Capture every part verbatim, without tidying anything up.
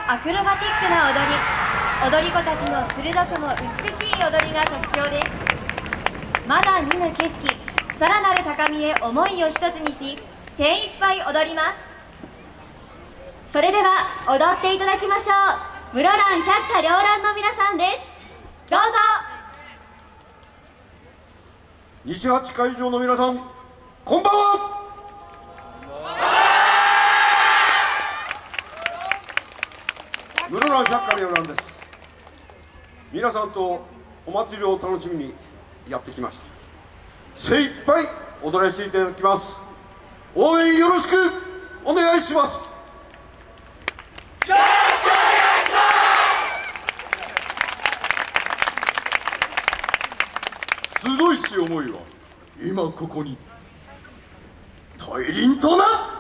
アクロバティックな踊り、踊り子たちの鋭くも美しい踊りが特徴です。まだ見ぬ景色、さらなる高みへ思いを一つにし、精一杯踊ります。それでは踊っていただきましょう。室蘭百花繚乱の皆さんです。どうぞ。 西八会場の皆さん、こんばんは。室蘭百花繚乱です。皆さんとお祭りを楽しみにやってきました。精一杯踊らせていただきます。応援よろしくお願いします。よろしくお願いします。 集いし思いは今ここに大輪となす。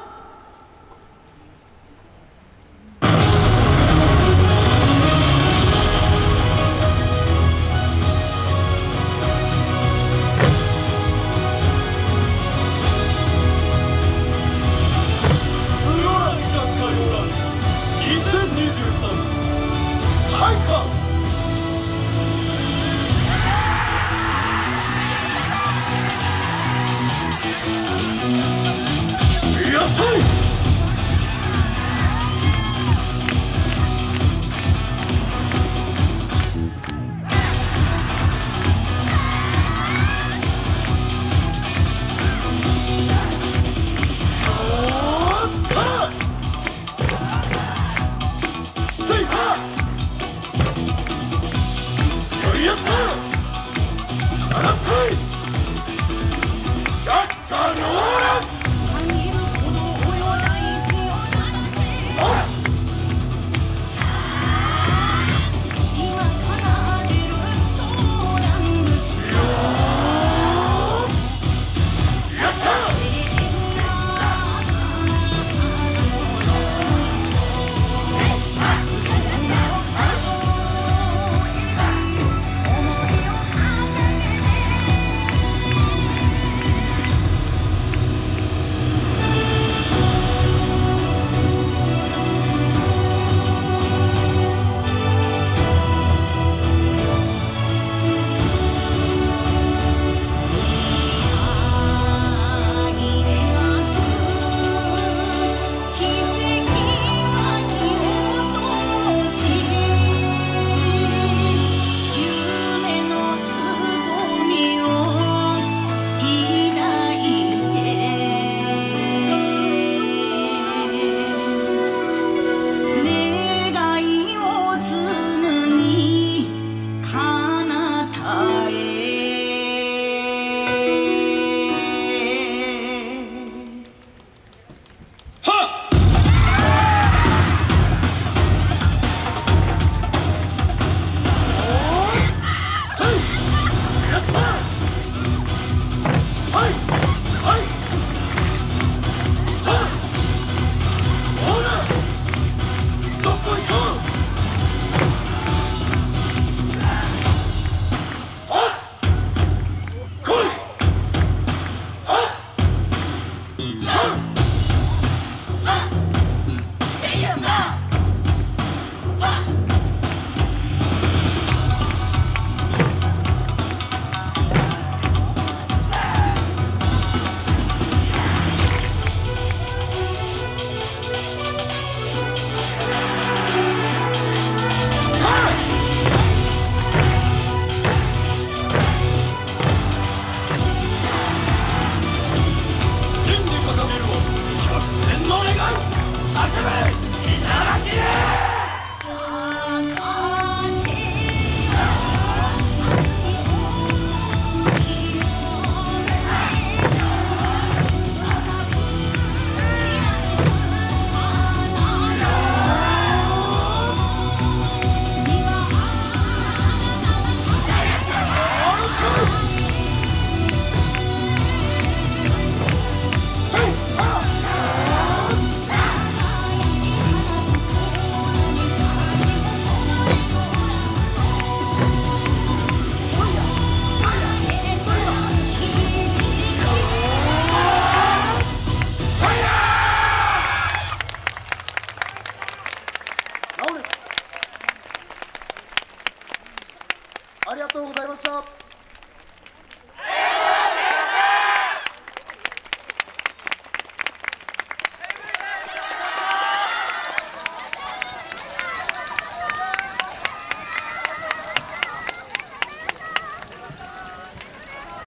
りがとうございました。